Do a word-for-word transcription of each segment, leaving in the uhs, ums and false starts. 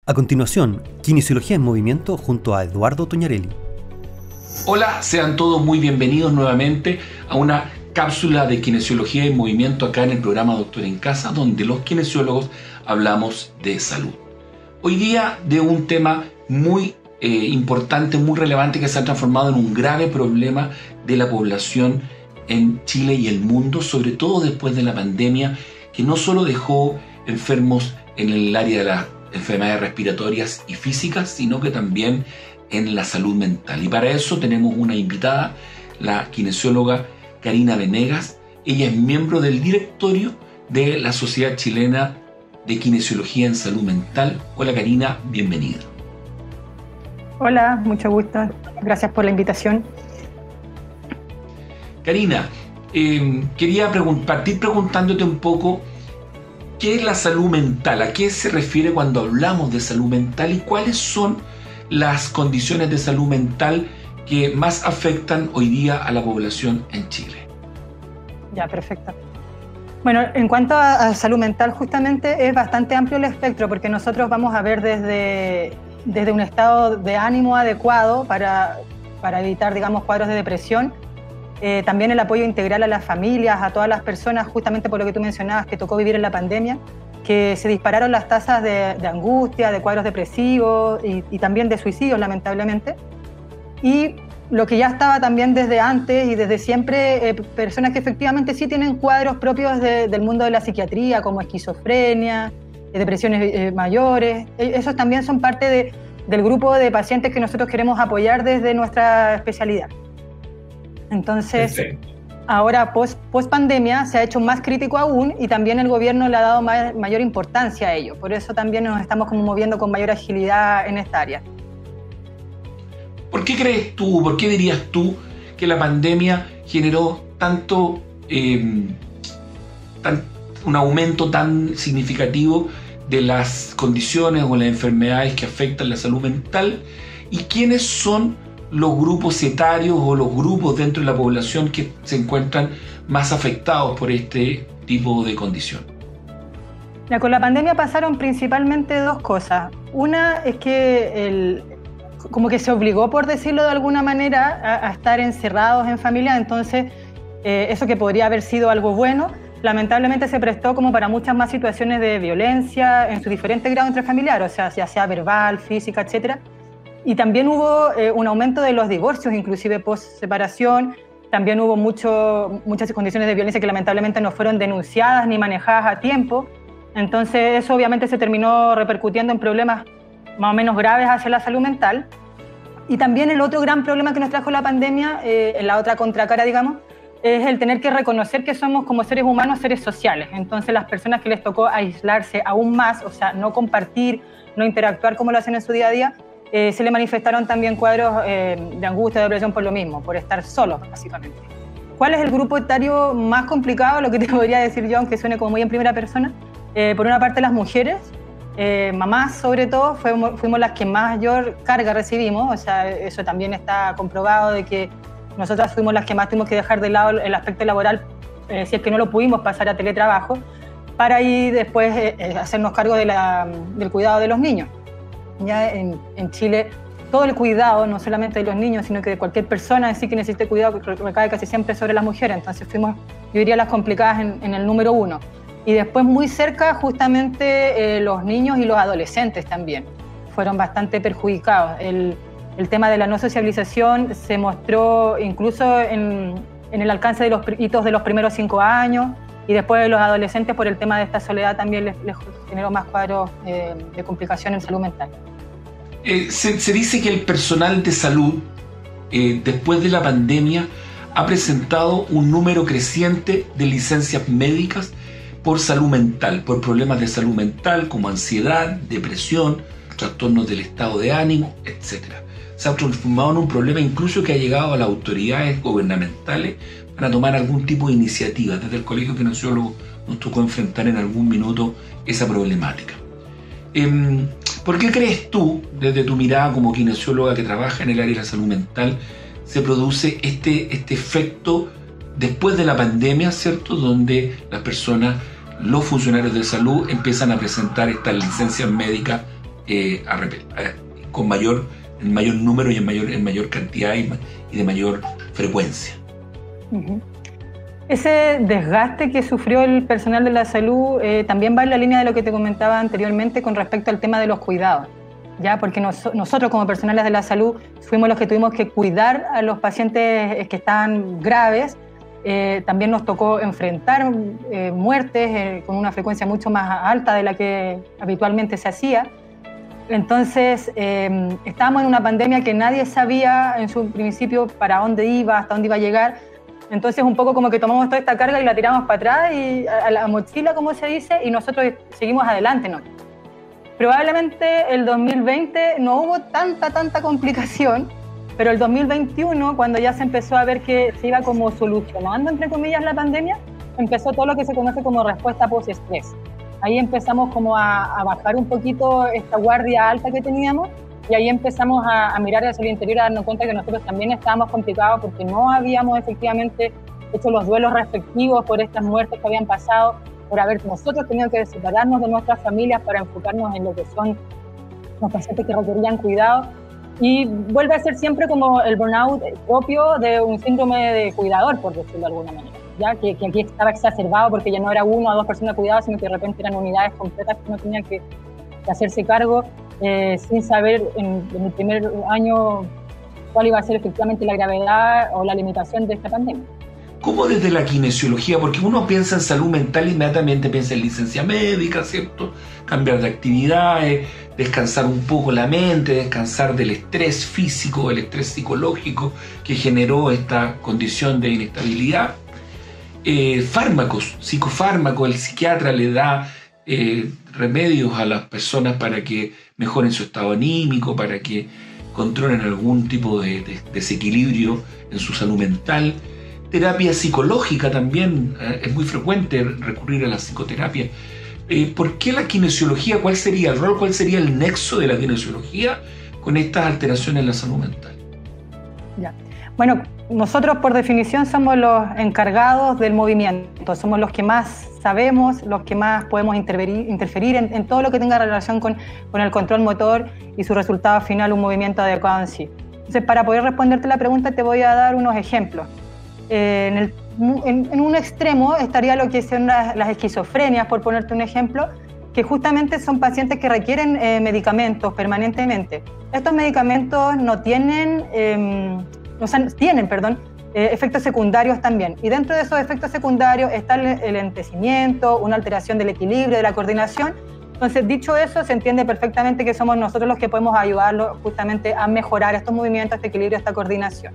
A continuación, Kinesiología en Movimiento junto a Eduardo Toñarelli. Hola, sean todos muy bienvenidos nuevamente a una cápsula de Kinesiología en Movimiento acá en el programa Doctor en Casa, donde los kinesiólogos hablamos de salud. Hoy día de un tema muy eh, importante, muy relevante, que se ha transformado en un grave problema de la población en Chile y el mundo, sobre todo después de la pandemia, que no solo dejó enfermos en el área de las enfermedades respiratorias y físicas, sino que también en la salud mental. Y para eso tenemos una invitada, la kinesióloga Karina Venegas. Ella es miembro del directorio de la Sociedad Chilena de Kinesiología en Salud Mental. Hola Karina, bienvenida. Hola, mucho gusto. Gracias por la invitación. Karina, eh, quería pregun- partir preguntándote un poco ¿qué es la salud mental? ¿A qué se refiere cuando hablamos de salud mental? ¿Y cuáles son las condiciones de salud mental que más afectan hoy día a la población en Chile? Ya, perfecto. Bueno, en cuanto a, a salud mental, justamente es bastante amplio el espectro, porque nosotros vamos a ver desde, desde un estado de ánimo adecuado para, para evitar, digamos, cuadros de depresión. Eh, también el apoyo integral a las familias, a todas las personas, justamente por lo que tú mencionabas, que tocó vivir en la pandemia, que se dispararon las tasas de, de angustia, de cuadros depresivos y, y también de suicidios, lamentablemente. Y lo que ya estaba también desde antes y desde siempre, eh, personas que efectivamente sí tienen cuadros propios de, del mundo de la psiquiatría, como esquizofrenia, eh, depresiones eh, mayores. Eh, esos también son parte de, del grupo de pacientes que nosotros queremos apoyar desde nuestra especialidad. Entonces, perfecto. Ahora post, post pandemia se ha hecho más crítico aún y también el gobierno le ha dado ma- mayor importancia a ello. Por eso también nos estamos como moviendo con mayor agilidad en esta área. ¿Por qué crees tú, por qué dirías tú que la pandemia generó tanto, eh, tan, un aumento tan significativo de las condiciones o las enfermedades que afectan la salud mental? ¿Y quiénes son los grupos etarios o los grupos dentro de la población que se encuentran más afectados por este tipo de condición? Ya, con la pandemia pasaron principalmente dos cosas. Una es que el, como que se obligó, por decirlo de alguna manera, a, a estar encerrados en familia, entonces eh, eso que podría haber sido algo bueno, lamentablemente se prestó como para muchas más situaciones de violencia en sus diferentes grados intrafamiliares, o sea, ya sea verbal, física, etcétera. Y también hubo eh, un aumento de los divorcios, inclusive post-separación. También hubo mucho, muchas condiciones de violencia que lamentablemente no fueron denunciadas ni manejadas a tiempo. Entonces eso obviamente se terminó repercutiendo en problemas más o menos graves hacia la salud mental. Y también el otro gran problema que nos trajo la pandemia, eh, en la otra contracara, digamos, es el tener que reconocer que somos como seres humanos seres sociales. Entonces las personas que les tocó aislarse aún más, o sea, no compartir, no interactuar como lo hacen en su día a día, Eh, se le manifestaron también cuadros eh, de angustia, de depresión por lo mismo, por estar solos, básicamente. ¿Cuál es el grupo etario más complicado? Lo que te podría decir yo, aunque suene como muy en primera persona. Eh, por una parte, las mujeres, eh, mamás sobre todo, fuimos, fuimos las que mayor carga recibimos, o sea, eso también está comprobado de que nosotras fuimos las que más tuvimos que dejar de lado el aspecto laboral, eh, si es que no lo pudimos pasar a teletrabajo, para ahí después eh, hacernos cargo de la, del cuidado de los niños. Ya en, en Chile todo el cuidado, no solamente de los niños, sino que de cualquier persona en sí que necesite cuidado, recae casi siempre sobre las mujeres. Entonces fuimos, yo diría, las complicadas en, en el número uno. Y después muy cerca justamente eh, los niños y los adolescentes también fueron bastante perjudicados. El, el tema de la no sociabilización se mostró incluso en, en el alcance de los hitos de los primeros cinco años, y después de los adolescentes por el tema de esta soledad también les, les generó más cuadros eh, de complicación en salud mental. Eh, se, se dice que el personal de salud, eh, después de la pandemia, ha presentado un número creciente de licencias médicas por salud mental, por problemas de salud mental como ansiedad, depresión, trastornos del estado de ánimo, etcétera. Se ha transformado en un problema incluso que ha llegado a las autoridades gubernamentales para tomar algún tipo de iniciativa. Desde el Colegio de Kinesiólogos nos tocó enfrentar en algún minuto esa problemática. Eh, ¿Por qué crees tú, desde tu mirada como kinesióloga que trabaja en el área de la salud mental, se produce este, este efecto después de la pandemia, ¿cierto?, donde las personas, los funcionarios de salud empiezan a presentar estas licencias médicas eh, a repetir, eh, con mayor, en mayor número y en mayor, en mayor cantidad y, y de mayor frecuencia. Uh-huh. Ese desgaste que sufrió el personal de la salud eh, también va en la línea de lo que te comentaba anteriormente con respecto al tema de los cuidados, ¿ya? Porque nos, nosotros como personales de la salud fuimos los que tuvimos que cuidar a los pacientes que estaban graves. Eh, también nos tocó enfrentar eh, muertes eh, con una frecuencia mucho más alta de la que habitualmente se hacía. Entonces, eh, estábamos en una pandemia que nadie sabía en su principio para dónde iba, hasta dónde iba a llegar. Entonces, un poco como que tomamos toda esta carga y la tiramos para atrás, y a la mochila, como se dice, y nosotros seguimos adelante, ¿no? Probablemente el dos mil veinte no hubo tanta, tanta complicación, pero el dos mil veintiuno, cuando ya se empezó a ver que se iba como solucionando, entre comillas, la pandemia, empezó todo lo que se conoce como respuesta post-estrés. Ahí empezamos como a, a bajar un poquito esta guardia alta que teníamos, y ahí empezamos a, a mirar hacia el interior y a darnos cuenta que nosotros también estábamos complicados porque no habíamos efectivamente hecho los duelos respectivos por estas muertes que habían pasado, por haber nosotros tenido que separarnos de nuestras familias para enfocarnos en lo que son los pacientes que requerían cuidado. Y vuelve a ser siempre como el burnout propio de un síndrome de cuidador, por decirlo de alguna manera, ya que, que aquí estaba exacerbado porque ya no era uno o dos personas cuidadas, sino que de repente eran unidades completas que uno tenía que, que hacerse cargo. Eh, sin saber en, en el primer año cuál iba a ser efectivamente la gravedad o la limitación de esta pandemia. ¿Cómo desde la kinesiología? Porque uno piensa en salud mental e inmediatamente piensa en licencia médica, ¿cierto? Cambiar de actividades, descansar un poco la mente, descansar del estrés físico, del estrés psicológico que generó esta condición de inestabilidad. Eh, fármacos, psicofármacos, el psiquiatra le da eh, remedios a las personas para que mejoren su estado anímico, para que controlen algún tipo de, de desequilibrio en su salud mental. Terapia psicológica también, eh, es muy frecuente recurrir a la psicoterapia. Eh, ¿Por qué la kinesiología? ¿Cuál sería el rol? ¿Cuál sería el nexo de la kinesiología con estas alteraciones en la salud mental? Ya. Bueno, nosotros por definición somos los encargados del movimiento, somos los que más sabemos, los que más podemos interferir, interferir en, en todo lo que tenga relación con, con el control motor y su resultado final, un movimiento adecuado en sí. Entonces, para poder responderte la pregunta, te voy a dar unos ejemplos. Eh, en, el, en, en un extremo estaría lo que son las, las esquizofrenias, por ponerte un ejemplo, que justamente son pacientes que requieren eh, medicamentos permanentemente. Estos medicamentos no tienen, eh, no san, tienen perdón, eh, efectos secundarios también. Y dentro de esos efectos secundarios está el, el enlentecimiento, una alteración del equilibrio, de la coordinación. Entonces, dicho eso, se entiende perfectamente que somos nosotros los que podemos ayudarlos justamente a mejorar estos movimientos, este equilibrio, esta coordinación.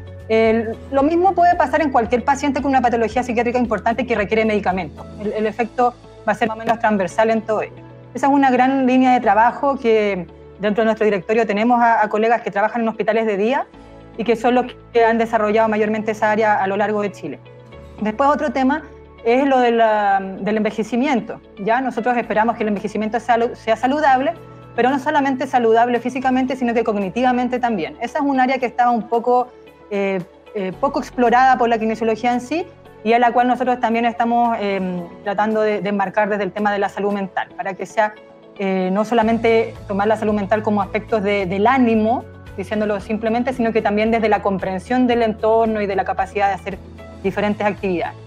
El, lo mismo puede pasar en cualquier paciente con una patología psiquiátrica importante que requiere medicamentos. El, el efecto va a ser más o menos transversal en todo ello. Esa es una gran línea de trabajo que dentro de nuestro directorio tenemos a, a colegas que trabajan en hospitales de día y que son los que han desarrollado mayormente esa área a lo largo de Chile. Después, otro tema es lo de la, del envejecimiento. ¿Ya? Nosotros esperamos que el envejecimiento sea, sea saludable, pero no solamente saludable físicamente, sino que cognitivamente también. Esa es un área que estaba un poco Eh, eh, poco explorada por la kinesiología en sí, y a la cual nosotros también estamos eh, tratando de, de enmarcar desde el tema de la salud mental, para que sea eh, no solamente tomar la salud mental como aspectos de, del ánimo, diciéndolo simplemente, sino que también desde la comprensión del entorno y de la capacidad de hacer diferentes actividades.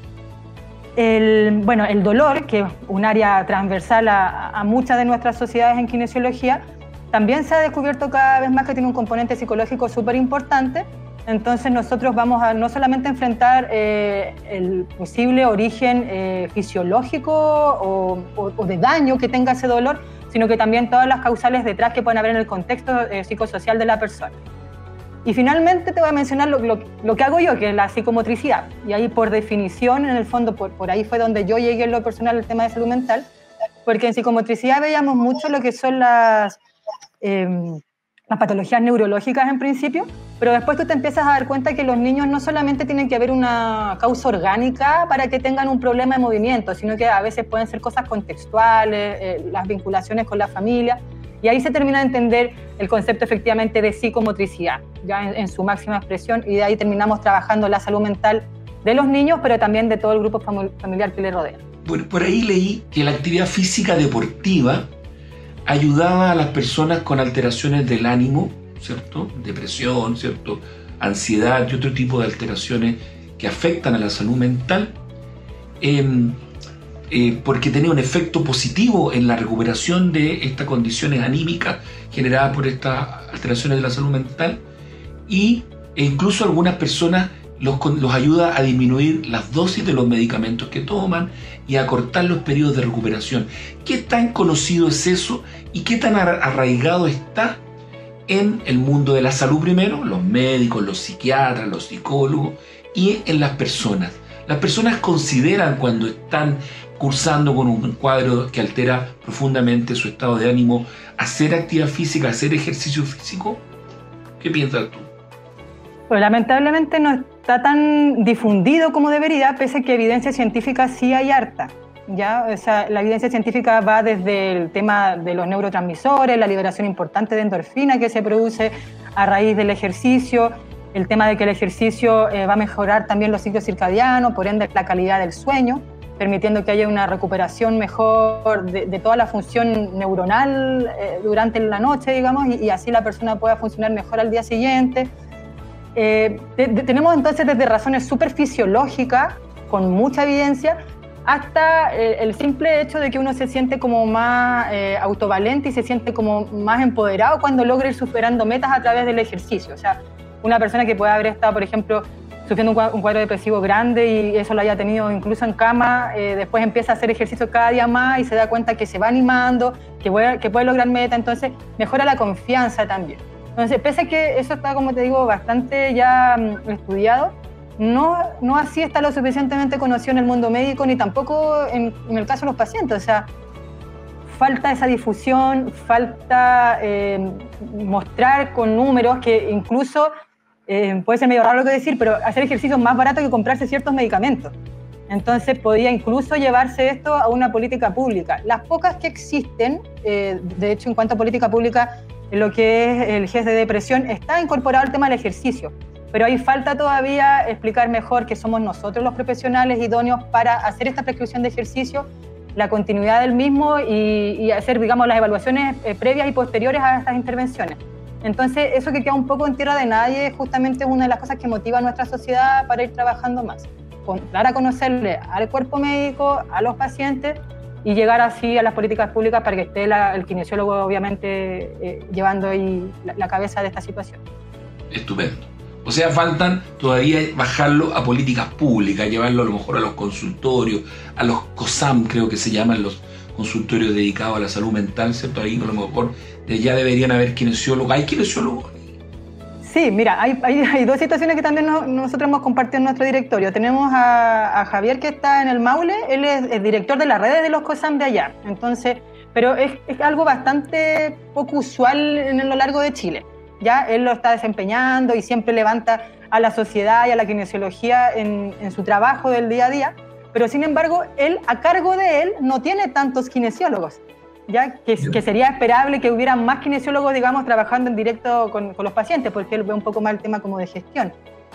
El, bueno, el dolor, que es un área transversal a, a muchas de nuestras sociedades en kinesiología, también se ha descubierto cada vez más que tiene un componente psicológico súper importante. Entonces nosotros vamos a no solamente enfrentar eh, el posible origen eh, fisiológico o, o, o de daño que tenga ese dolor, sino que también todas las causales detrás que pueden haber en el contexto eh, psicosocial de la persona. Y finalmente te voy a mencionar lo, lo, lo que hago yo, que es la psicomotricidad. Y ahí por definición, en el fondo, por, por ahí fue donde yo llegué en lo personal al tema de salud mental, porque en psicomotricidad veíamos mucho lo que son las... Eh, las patologías neurológicas en principio, pero después tú te empiezas a dar cuenta que los niños no solamente tienen que haber una causa orgánica para que tengan un problema de movimiento, sino que a veces pueden ser cosas contextuales, eh, las vinculaciones con la familia, y ahí se termina de entender el concepto efectivamente de psicomotricidad, ya en, en su máxima expresión, y de ahí terminamos trabajando la salud mental de los niños, pero también de todo el grupo familiar que le rodea. Por, por ahí leí que la actividad física deportiva ayudaba a las personas con alteraciones del ánimo, ¿cierto? Depresión, ¿cierto? Ansiedad y otro tipo de alteraciones que afectan a la salud mental, eh, eh, porque tenía un efecto positivo en la recuperación de estas condiciones anímicas generadas por estas alteraciones de la salud mental, y e incluso algunas personas los, los ayuda a disminuir las dosis de los medicamentos que toman y a cortar los periodos de recuperación. ¿Qué tan conocido es eso y qué tan arraigado está en el mundo de la salud primero, los médicos, los psiquiatras, los psicólogos, y en las personas? Las personas consideran, cuando están cursando con un cuadro que altera profundamente su estado de ánimo, hacer actividad física, hacer ejercicio físico. ¿Qué piensas tú? Pues lamentablemente no está tan difundido como debería, pese a que evidencia científica sí hay harta. ¿Ya? O sea, la evidencia científica va desde el tema de los neurotransmisores, la liberación importante de endorfina que se produce a raíz del ejercicio, el tema de que el ejercicio eh, va a mejorar también los ciclos circadianos, por ende la calidad del sueño, permitiendo que haya una recuperación mejor de, de toda la función neuronal eh, durante la noche, digamos, y, y así la persona pueda funcionar mejor al día siguiente. Eh, de, de, tenemos entonces desde razones súper fisiológicas, con mucha evidencia, hasta el, el simple hecho de que uno se siente como más eh, autovalente y se siente como más empoderado cuando logra ir superando metas a través del ejercicio. O sea, una persona que puede haber estado, por ejemplo, sufriendo un cuadro, un cuadro depresivo grande y eso lo haya tenido incluso en cama, eh, después empieza a hacer ejercicio cada día más y se da cuenta que se va animando, que puede, que puede lograr metas, entonces mejora la confianza también. Entonces, pese a que eso está, como te digo, bastante ya um, estudiado, no, no así está lo suficientemente conocido en el mundo médico, ni tampoco en, en el caso de los pacientes. O sea, falta esa difusión, falta eh, mostrar con números que incluso, eh, puede ser medio raro lo que decir, pero hacer ejercicio es más barato que comprarse ciertos medicamentos. Entonces, podría incluso llevarse esto a una política pública. Las pocas que existen, eh, de hecho, en cuanto a política pública, en lo que es el G E S de depresión, está incorporado el tema del ejercicio, pero ahí falta todavía explicar mejor que somos nosotros los profesionales idóneos para hacer esta prescripción de ejercicio, la continuidad del mismo y, y hacer, digamos, las evaluaciones eh, previas y posteriores a estas intervenciones. Entonces, eso que queda un poco en tierra de nadie justamente es una de las cosas que motiva a nuestra sociedad para ir trabajando más, con, dar a conocerle al cuerpo médico, a los pacientes, y llegar así a las políticas públicas para que esté la, el kinesiólogo obviamente eh, llevando ahí la, la cabeza de esta situación. Estupendo. O sea, faltan todavía bajarlo a políticas públicas, llevarlo a lo mejor a los consultorios, a los COSAM, creo que se llaman los consultorios dedicados a la salud mental, ¿cierto? Ahí a lo mejor ya deberían haber kinesiólogos. ¿Hay kinesiólogos? Sí, mira, hay, hay, hay dos situaciones que también no, nosotros hemos compartido en nuestro directorio. Tenemos a, a Javier, que está en el Maule, él es el director de las redes de los COSAM de allá. Entonces, pero es, es algo bastante poco usual en lo largo de Chile. Ya él lo está desempeñando y siempre levanta a la sociedad y a la kinesiología en, en su trabajo del día a día, pero sin embargo, él, a cargo de él, no tiene tantos kinesiólogos. Ya que, que sería esperable que hubiera más kinesiólogos, digamos, trabajando en directo con, con los pacientes, porque él ve un poco más el tema como de gestión.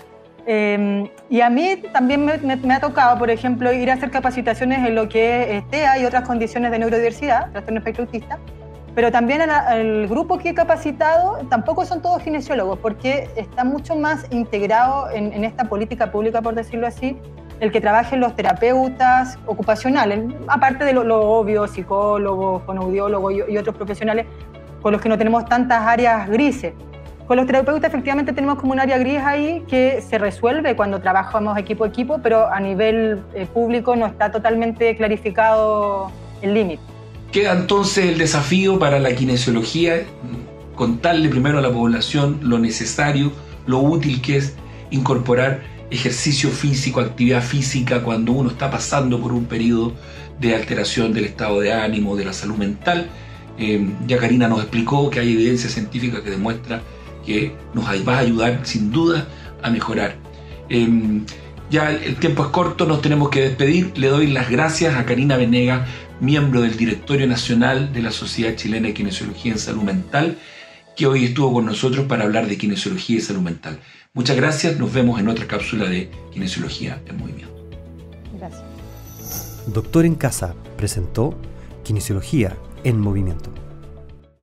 Eh, y a mí también me, me, me ha tocado, por ejemplo, ir a hacer capacitaciones en lo que es T E A y otras condiciones de neurodiversidad, trastorno espectro autista, pero también el, el grupo que he capacitado tampoco son todos kinesiólogos, porque está mucho más integrado en, en esta política pública, por decirlo así, el que trabajen los terapeutas ocupacionales, aparte de lo, lo obvio, psicólogos, fonoaudiólogos y, y otros profesionales con los que no tenemos tantas áreas grises. Con los terapeutas efectivamente tenemos como un área gris ahí que se resuelve cuando trabajamos equipo a equipo, pero a nivel eh, público no está totalmente clarificado el límite. Queda entonces el desafío para la kinesiología, contarle primero a la población lo necesario, lo útil que es incorporar ejercicio físico, actividad física cuando uno está pasando por un periodo de alteración del estado de ánimo, de la salud mental. Eh, ya Karina nos explicó que hay evidencia científica que demuestra que nos va a ayudar sin duda a mejorar. Eh, ya el tiempo es corto, nos tenemos que despedir. Le doy las gracias a Karina Venegas, miembro del Directorio Nacional de la Sociedad Chilena de Kinesiología en Salud Mental, que hoy estuvo con nosotros para hablar de kinesiología y salud mental. Muchas gracias, nos vemos en otra cápsula de Kinesiología en Movimiento. Gracias. Doctor en Casa presentó Kinesiología en Movimiento.